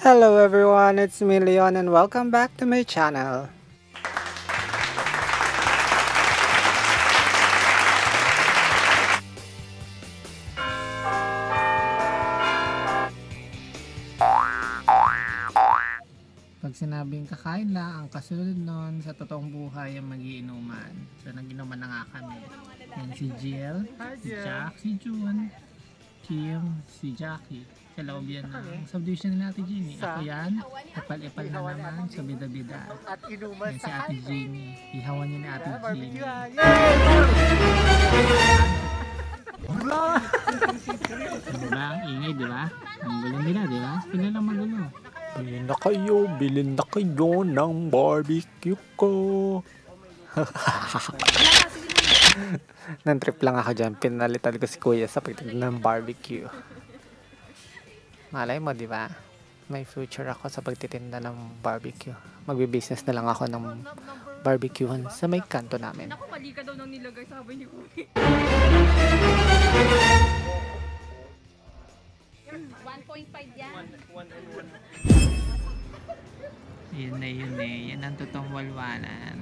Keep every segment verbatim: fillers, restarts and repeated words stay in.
Hello everyone, it's me Leon and welcome back to my channel. Pag sinabing kakain na, ang kasunod nun sa totoong buhay ang magiinuman. So nag-inuman na nga kami. Yan si Jill, si Jack, si June, Kim, si Jackie. Sa loob yan ng subdivision ni Ate Jeannie. Ako yan, ipal-ipal na naman sa bida-bida. Yan si Ate Jeannie. Ihawan niya ni Ate Jeannie. Diba? Ang ingay, diba? Ang gulo nila, diba? Sila lang magulo. Bilhin na kayo, bilhin na kayo ng barbecue ko. Nang-trip lang ako dyan. Pinalitan ko si Kuya sa pagtignan ng barbecue. Malay mo, di ba? May future ako sa pagtitinda ng barbecue. Magbi-business na lang ako ng barbecuehan sa may kanto namin. Naku, mali ka daw nang nilagay sa habay ni Kuya. one point five yan. Yun na yun eh. Yan ang totoong walwalan.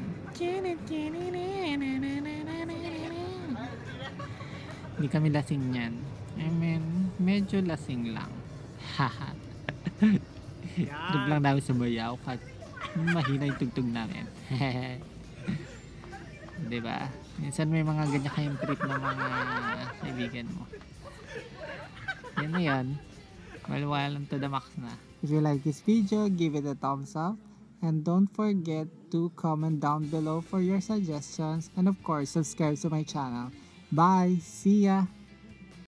Hindi kami lasing yan. I mean, medyo lasing lang. Haha. Trip lang namin sa bayaw kahit mahina yung tugtog namin. Diba? Minsan may mga ganyan kayong trip ng mga kaibigan mo. Yan na yan. Walwalan to the max na. If you like this video, give it a thumbs up. And don't forget to comment down below for your suggestions. And of course, subscribe to my channel. Bye! See ya!